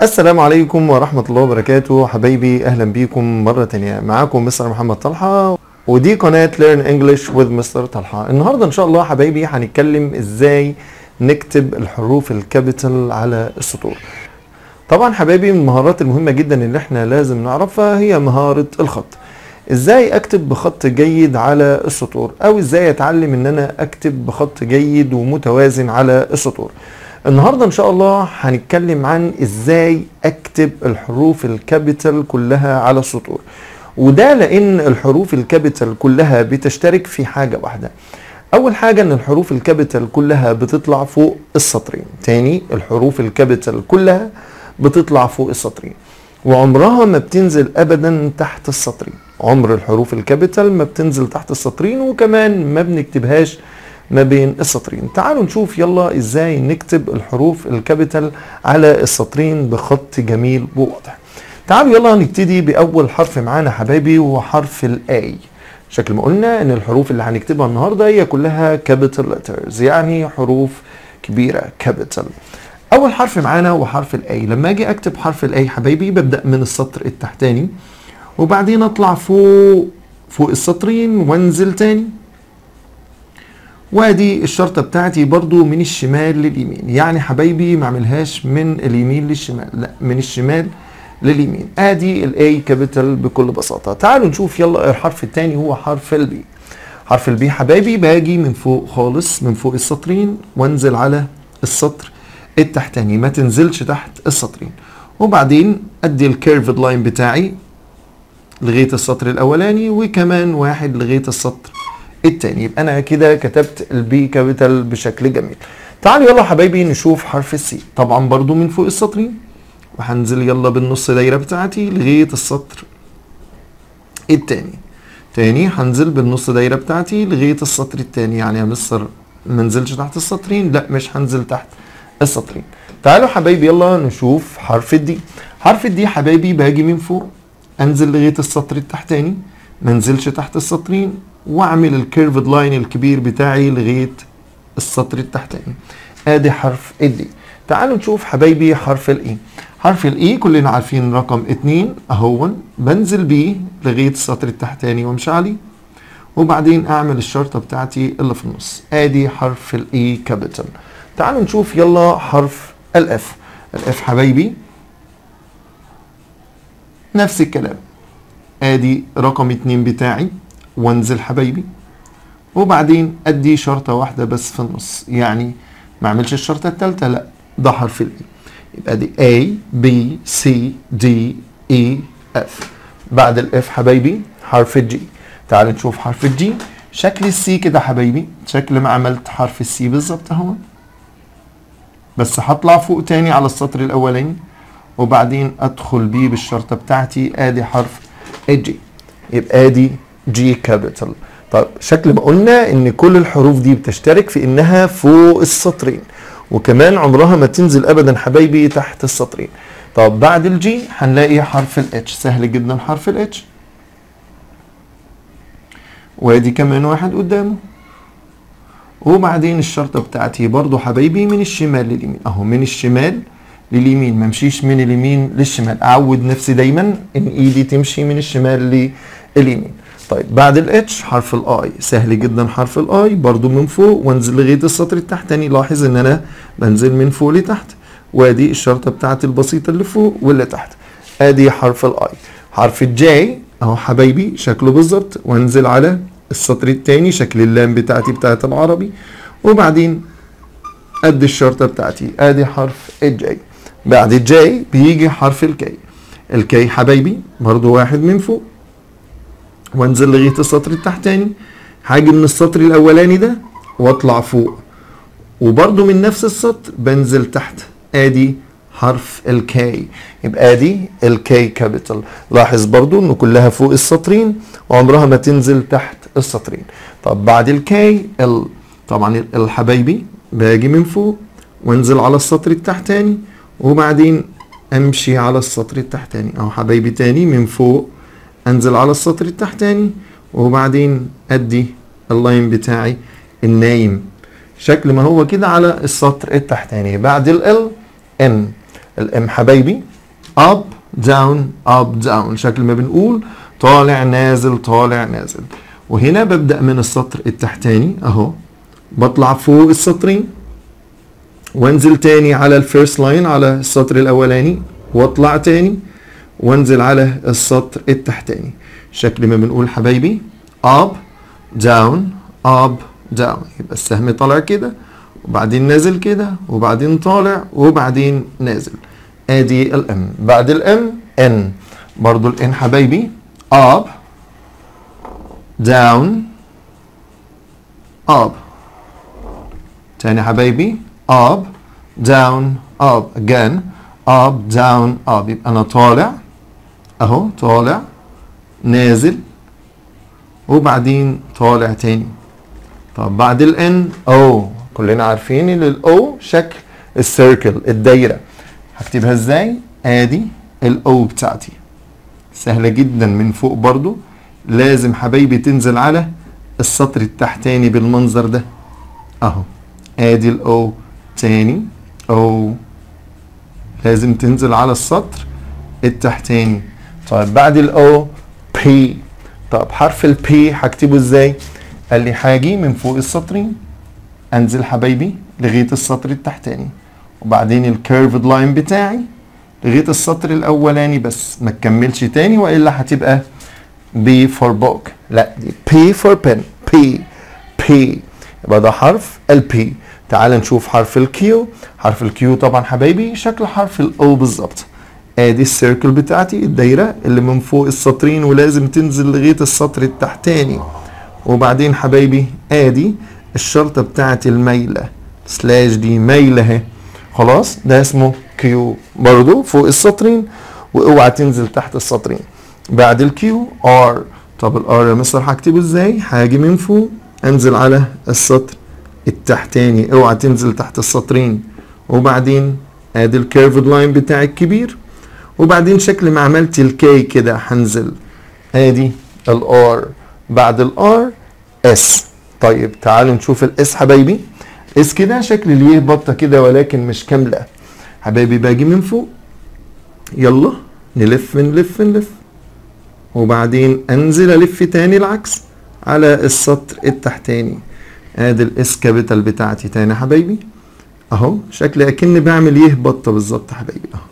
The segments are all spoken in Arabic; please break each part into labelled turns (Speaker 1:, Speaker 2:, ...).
Speaker 1: السلام عليكم ورحمة الله وبركاته حبايبي، أهلا بيكم مرة تانية. معاكم مستر محمد طلحة، ودي قناة Learn English with مستر طلحة. النهاردة إن شاء الله حبايبي هنتكلم إزاي نكتب الحروف الكابيتال على السطور. طبعا حبايبي من المهارات المهمة جدا اللي احنا لازم نعرفها هي مهارة الخط. ازاي اكتب بخط جيد على السطور، او ازاي اتعلم ان انا اكتب بخط جيد ومتوازن على السطور. النهاردة ان شاء الله هنتكلم عن ازاي اكتب الحروف الكابيتال كلها على السطور، وده لان الحروف الكابيتال كلها بتشترك في حاجة واحدة. اول حاجة ان الحروف الكابيتال كلها بتطلع فوق السطرين. تاني، الحروف الكابيتال كلها بتطلع فوق السطرين وعمرها ما بتنزل ابدا تحت السطرين. عمر الحروف الكابيتال ما بتنزل تحت السطرين، وكمان ما بنكتبهاش ما بين السطرين. تعالوا نشوف يلا ازاي نكتب الحروف الكابيتال على السطرين بخط جميل وواضح. تعالوا يلا نبتدي باول حرف معانا حبايبي، وهو حرف الاي. شكل ما قلنا ان الحروف اللي هنكتبها النهارده هي كلها كابيتال ليترز، يعني حروف كبيره كابيتال. اول حرف معانا هو حرف الاي. لما اجي اكتب حرف الاي حبايبي ببدا من السطر التحتاني، وبعدين اطلع فوق السطرين وانزل تاني، وادي الشرطه بتاعتي برضو من الشمال لليمين. يعني حبايبي ما اعملهاش من اليمين للشمال، لا من الشمال لليمين. ادي الاي كابيتال بكل بساطه. تعالوا نشوف يلا الحرف الثاني هو حرف البي. حرف البي حبايبي باجي من فوق خالص، من فوق السطرين وانزل على السطر التحتاني، ما تنزلش تحت السطرين، وبعدين ادي الكيرفد لاين بتاعي لغايه السطر الاولاني، وكمان واحد لغايه السطر التاني. يبقى انا كده كتبت البي كابيتال بشكل جميل. تعالوا يلا حبايبي نشوف حرف السي. طبعا برضو من فوق السطرين، وهنزل يلا بالنص دايره بتاعتي لغايه السطر التاني. تاني هنزل بالنص دايره بتاعتي لغايه السطر التاني. يعني يا مستر ما انزلش تحت السطرين، لا مش هنزل تحت السطرين. تعالوا حبايبي يلا نشوف حرف الدي. حرف الدي حبايبي باجي من فوق، انزل لغايه السطر التحتاني، ما انزلش تحت السطرين، واعمل الكيرفد لاين الكبير بتاعي لغايه السطر التحتاني. ادي حرف الدي. تعالوا نشوف حبايبي حرف الاي. حرف الاي كلنا عارفين رقم 2 اهون، بنزل بيه لغايه السطر التحتاني وامشي عليه، وبعدين اعمل الشرطه بتاعتي اللي في النص. ادي حرف الاي كابيتال. تعالوا نشوف يلا حرف الاف. الاف حبايبي نفس الكلام، ادي رقم 2 بتاعي وانزل حبايبي، وبعدين ادي شرطه واحده بس في النص، يعني ما اعملش الشرطه الثالثه، لا ده حرف الاي. يبقى دي A B C D E F. بعد الاف حبايبي حرف الجي. تعال نشوف حرف الجي. شكل السي كده حبايبي، شكل ما عملت حرف السي بالظبط اهو، بس هطلع فوق تاني على السطر الاولاني، وبعدين ادخل بيه بالشرطه بتاعتي. ادي حرف الجي، يبقى ادي جي كابيتال. طيب شكل ما قلنا ان كل الحروف دي بتشترك في انها فوق السطرين، وكمان عمرها ما تنزل ابدا حبايبي تحت السطرين. طب بعد الجي هنلاقي حرف الاتش. سهل جدا حرف الاتش، وادي كمان واحد قدامه، وبعدين الشرطه بتاعتي برضو حبايبي من الشمال لليمين اهو، من الشمال لليمين، ما امشيش من اليمين للشمال. اعود نفسي دايما ان ايدي تمشي من الشمال لليمين. طيب بعد الاتش حرف الاي. سهل جدا حرف الاي، برضو من فوق وانزل لغايه السطر التحتاني. لاحظ ان انا بنزل من فوق لتحت، وادي الشرطه بتاعتي البسيطه اللي فوق واللي تحت. ادي حرف الاي. حرف الجي اهو حبايبي شكله بالظبط، وانزل على السطر الثاني، شكل اللام بتاعتي بتاعت العربي، وبعدين ادي الشرطه بتاعتي. ادي حرف الجي. بعد الجي بيجي حرف الكي. الكي حبايبي برضو واحد من فوق، وانزل لغايه السطر التحتاني، هاجي من السطر الاولاني ده واطلع فوق، وبرضو من نفس السطر بنزل تحت. ادي حرف الكي. يبقى ادي الكي كابيتال. لاحظ برضو انه كلها فوق السطرين وعمرها ما تنزل تحت السطرين. طب بعد الكي ال. طبعا الحبايبي باجي من فوق وانزل على السطر التحتاني، وبعدين امشي على السطر التحتاني اهو حبايبي. تاني من فوق انزل على السطر التحتاني، وبعدين ادي اللاين بتاعي النايم شكل ما هو كده على السطر التحتاني. بعد ال ان الام حبايبي up down up down، شكل ما بنقول طالع نازل طالع نازل. وهنا ببدأ من السطر التحتاني اهو، بطلع فوق السطرين وانزل تاني على الفيرست لاين على السطر الاولاني، واطلع تاني وانزل على السطر التحتاني، شكل ما بنقول حبايبي up down up down. يبقى السهم طالع كده وبعدين نازل كده وبعدين طالع وبعدين نازل. ادي الام. بعد الام ان، برضو الان حبايبي up down up. تاني حبايبي up down up again up down up. يبقى انا طالع اهو، طالع نازل وبعدين طالع تاني. طب بعد الان او، كلنا عارفين ان الاو شكل السيركل الدايره، هكتبها ازاي؟ ادي الاو بتاعتي سهله جدا. من فوق برضو لازم حبايبي تنزل على السطر التحتاني بالمنظر ده اهو، ادي الاو تاني او، لازم تنزل على السطر التحتاني. طيب بعد الاو بي. طب حرف البي هكتبه ازاي؟ قال لي هاجي من فوق السطرين انزل حبايبي لغايه السطر التحتاني، وبعدين الكيرفد لاين بتاعي لغايه السطر الاولاني بس، ما تكملش تاني والا هتبقى بي فور بوك. لا دي بي فور بن، بي بي، يبقى ده حرف البي. تعال نشوف حرف الكيو. حرف الكيو طبعا حبايبي شكل حرف الاو بالظبط. ادي السيركل بتاعتي الدايره اللي من فوق السطرين ولازم تنزل لغايه السطر التحتاني، وبعدين حبايبي ادي الشرطه بتاعت الميله سلاش دي ميله اهي، خلاص ده اسمه كيو برضو فوق السطرين واوعى تنزل تحت السطرين. بعد الكيو ار. طب الار يا مستر هكتبه ازاي؟ هاجي من فوق انزل على السطر التحتاني، اوعى تنزل تحت السطرين، وبعدين ادي الكيرفد لاين بتاعي الكبير، وبعدين شكل ما عملت الكي كده هنزل ادي الار. بعد الار اس. طيب تعالوا نشوف الاس حبايبي. اس كده شكل اليه بطه كده ولكن مش كامله حبايبي. باجي من فوق يلا نلف نلف نلف، وبعدين انزل الف تاني العكس على السطر التحتاني. ادي الاس كابيتال بتاعتي تاني حبايبي اهو، شكل اكني بعمل يه بطه بالظبط حبايبي اهو.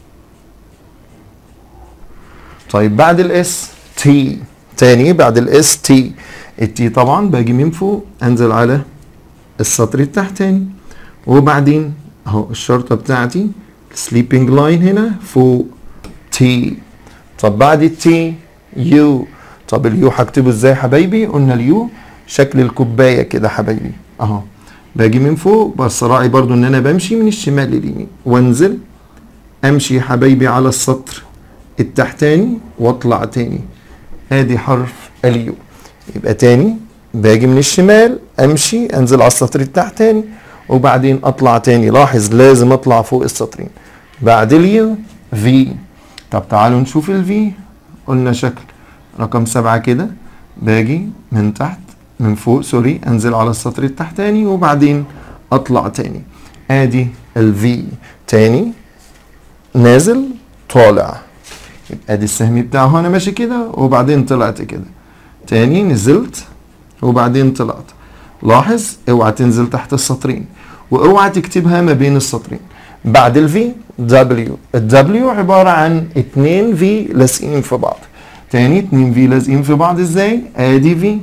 Speaker 1: طيب بعد الاس تي. تاني بعد الاس تي. التي طبعا باجي من فوق انزل على السطر التحتاني، وبعدين اهو الشرطه بتاعتي سليبنج لاين هنا فوق تي. طب بعد التي يو. طب اليو هكتبه ازاي حبايبي؟ قلنا اليو شكل الكوبايه كده حبايبي اهو، باجي من فوق بس راعي برضو ان انا بمشي من الشمال لليمين وانزل امشي حبايبي على السطر التحتاني واطلع تاني. ادي حرف اليو. يبقى تاني باجي من الشمال امشي انزل على السطر التحتاني وبعدين اطلع تاني. لاحظ لازم اطلع فوق السطرين. بعد اليو في. طب تعالوا نشوف الفي. قلنا شكل رقم 7 كده، باجي من تحت من فوق سوري انزل على السطر التحتاني وبعدين اطلع تاني. ادي الفي تاني نازل طالع. يبقى ادي السهم بتاعه انا ماشي كده وبعدين طلعت كده تاني نزلت وبعدين طلعت. لاحظ اوعى تنزل تحت السطرين واوعى تكتبها ما بين السطرين. بعد الفي دبليو. الدبليو عبارة عن 2 في لازقين في بعض. تاني 2 في لازقين في بعض ازاي؟ ادي في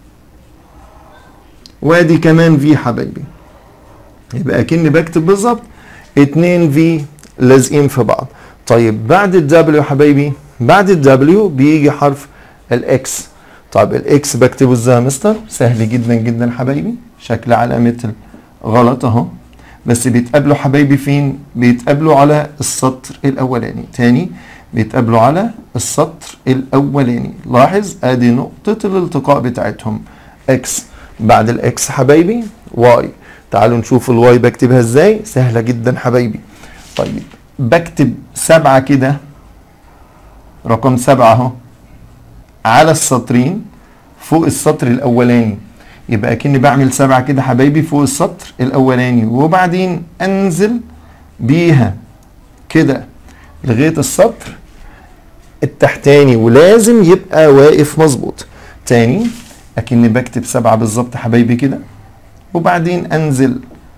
Speaker 1: وادي كمان في حبايبي. يبقى اكني بكتب بالظبط 2 في لازقين في بعض. طيب بعد الدبليو حبايبي، بعد الدبليو بيجي حرف الاكس. طيب الاكس بكتبه ازاي يا مستر؟ سهل جدا جدا حبايبي، شكل علامة غلط اهو، بس بيتقابلوا حبايبي فين؟ بيتقابلوا على السطر الاولاني. تاني بيتقابلوا على السطر الاولاني. لاحظ ادي نقطة الالتقاء بتاعتهم اكس. بعد الاكس حبايبي واي. تعالوا نشوف الواي بكتبها ازاي. سهلة جدا حبايبي. طيب بكتب 7 كده، رقم 7 اهو على السطرين فوق السطر الاولاني. يبقى اكني بعمل 7 كده حبايبي فوق السطر الاولاني وبعدين انزل بيها كده لغاية السطر التحتاني، ولازم يبقى واقف مظبوط. تاني اكني بكتب 7 بالظبط حبايبي كده، وبعدين انزل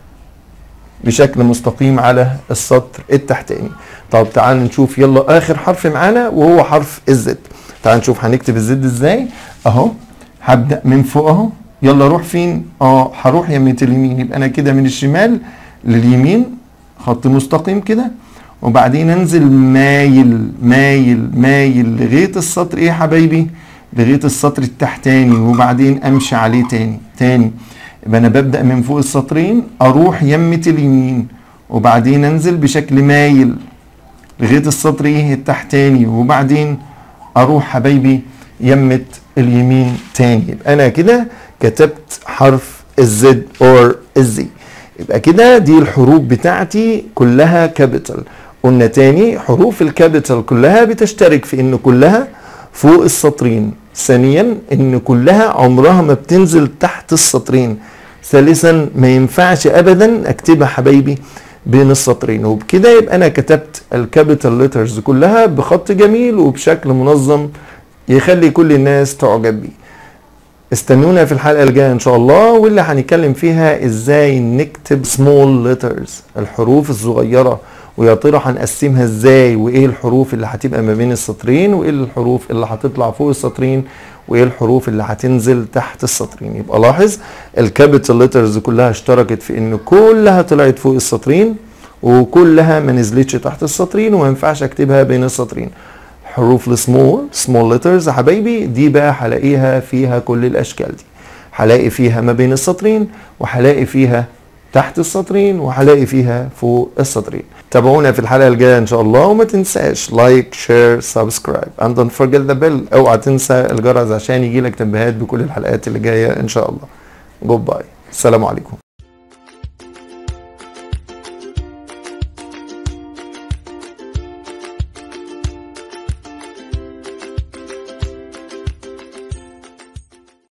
Speaker 1: بشكل مستقيم على السطر التحتاني. طب تعال نشوف، يلا اخر حرف معانا وهو حرف الزد. تعال نشوف هنكتب الزد ازاي. اهو هبدأ من فوق اهو، يلا روح فين؟ هروح يمين اليمين، يبقى انا كده من الشمال لليمين خط مستقيم كده، وبعدين انزل مايل مايل مايل لغايه السطر ايه يا حبايبي؟ لغايه السطر التحتاني، وبعدين امشي عليه تاني. يبقى انا ببدأ من فوق السطرين، اروح يمة اليمين، وبعدين انزل بشكل مايل لغايه السطر ايه التحتاني، وبعدين اروح حبايبي يمة اليمين تاني. يبقى انا كده كتبت حرف الزد اور الزي. يبقى كده دي الحروف بتاعتي كلها كابيتال. قلنا تاني حروف الكابيتال كلها بتشترك في ان كلها فوق السطرين. ثانيا ان كلها عمرها ما بتنزل تحت السطرين. ثالثا ما ينفعش ابدا اكتبها حبايبي بين السطرين. وبكده يبقى انا كتبت الكابيتال ليترز كلها بخط جميل وبشكل منظم يخلي كل الناس تعجب بيه. استنونا في الحلقة الجاية ان شاء الله، واللي هنتكلم فيها ازاي نكتب small letters الحروف الصغيرة، ويا ترى هنقسمها ازاي، وايه الحروف اللي هتبقى ما بين السطرين، وايه الحروف اللي هتطلع فوق السطرين، وايه الحروف اللي هتنزل تحت السطرين. يبقى لاحظ الكابيتال ليترز كلها اشتركت في ان كلها طلعت فوق السطرين، وكلها ما نزلتش تحت السطرين، وما ينفعش اكتبها بين السطرين. حروف السمول ليترز يا حبايبي دي بقى هلاقيها فيها كل الاشكال دي، هلاقي فيها ما بين السطرين، وهلاقي فيها تحت السطرين، وهلاقي فيها فوق السطرين. تابعونا في الحلقة الجاية ان شاء الله، وما تنساش لايك شير سبسكرايب and don't forget the bell. اوعى تنسى الجرس عشان يجيلك تنبيهات بكل الحلقات اللي جاية ان شاء الله. جود باي، السلام عليكم.